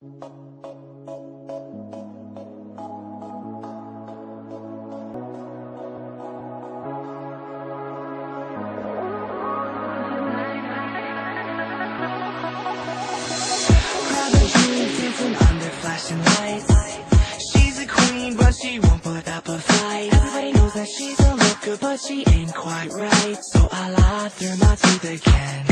Flashing lights. She's a queen, but she won't put up a fight. Everybody knows that she's a looker, but she ain't quite right. So I lied through my teeth again.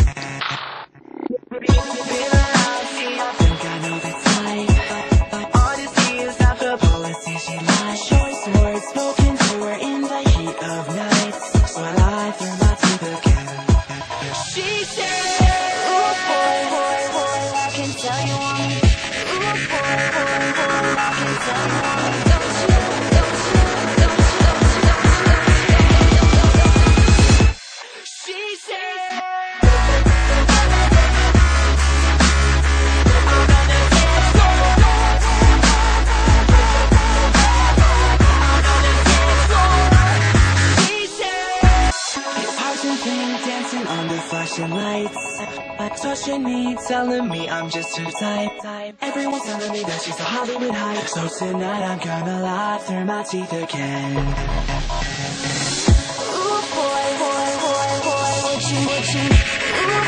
Feel around, see, I think I know the type. Honesty is not the policy she likes. Choice words spoken to her in the heat of night. So I lied through my teeth again. She said, ooh, boy, I can tell you on me. Dancing under flashing lights. Touching me, telling me I'm just her type. Everyone's telling me that she's a Hollywood hype. So tonight I'm gonna lie through my teeth again. Ooh, boy, what you. Ooh,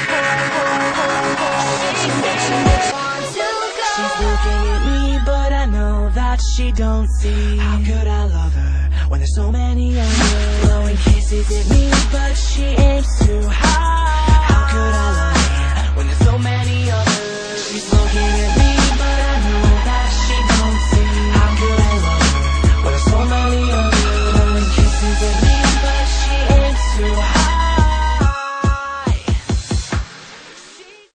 boy, what you. She's looking at me, but I know that she don't see. How could I love her when there's so many others? Blowing kisses at me, but she aims too high.